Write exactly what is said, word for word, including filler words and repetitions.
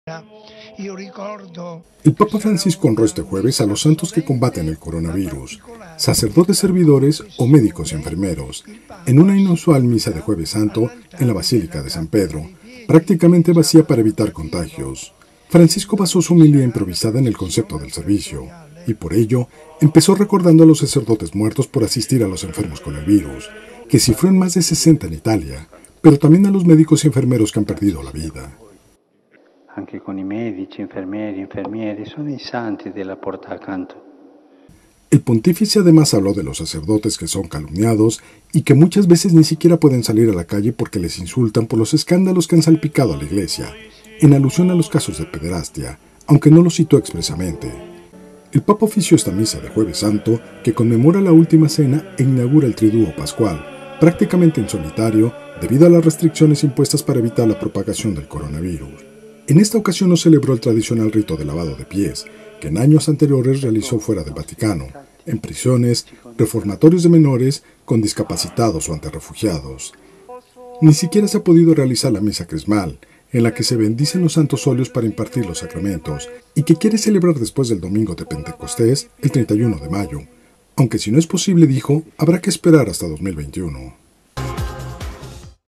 El Papa Francisco honró este jueves a los santos que combaten el coronavirus, sacerdotes servidores o médicos y enfermeros, en una inusual misa de Jueves Santo en la Basílica de San Pedro, prácticamente vacía para evitar contagios. Francisco basó su homilía improvisada en el concepto del servicio, y por ello empezó recordando a los sacerdotes muertos por asistir a los enfermos con el virus, que cifró en más de sesenta en Italia, pero también a los médicos y enfermeros que han perdido la vida. Anche con i medici, infermieri, infermieri, sono i santi della porta accanto. El pontífice además habló de los sacerdotes que son calumniados y que muchas veces ni siquiera pueden salir a la calle porque les insultan por los escándalos que han salpicado a la iglesia, en alusión a los casos de pederastia, aunque no lo citó expresamente. El Papa ofició esta misa de Jueves Santo, que conmemora la última cena e inaugura el Triduo Pascual, prácticamente en solitario, debido a las restricciones impuestas para evitar la propagación del coronavirus. En esta ocasión no celebró el tradicional rito de lavado de pies, que en años anteriores realizó fuera del Vaticano, en prisiones, reformatorios de menores, con discapacitados o ante refugiados. Ni siquiera se ha podido realizar la misa crismal, en la que se bendicen los santos óleos para impartir los sacramentos, y que quiere celebrar después del domingo de Pentecostés, el treinta y uno de mayo, aunque si no es posible, dijo, habrá que esperar hasta dos mil veintiuno.